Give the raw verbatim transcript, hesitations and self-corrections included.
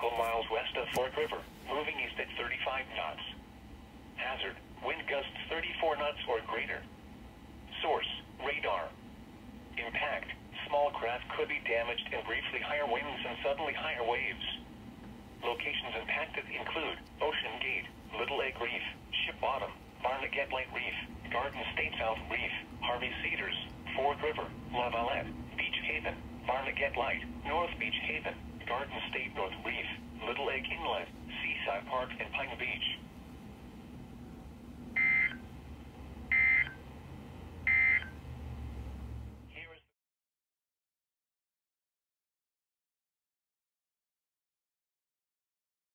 twelve miles west of Fork River, moving east at thirty-five knots. Hazard, wind gusts thirty-four knots or greater. Source, radar. Impact, small craft could be damaged in briefly higher winds and suddenly higher waves. Locations impacted include Ocean Gate, Little Egg Reef, Ship Bottom, Barnegat Light Reef, Garden State South Reef, Harvey Cedars, Fork River, La Valette, Beach Haven, Barnegat Light, North Beach Haven, Garden State North Reef,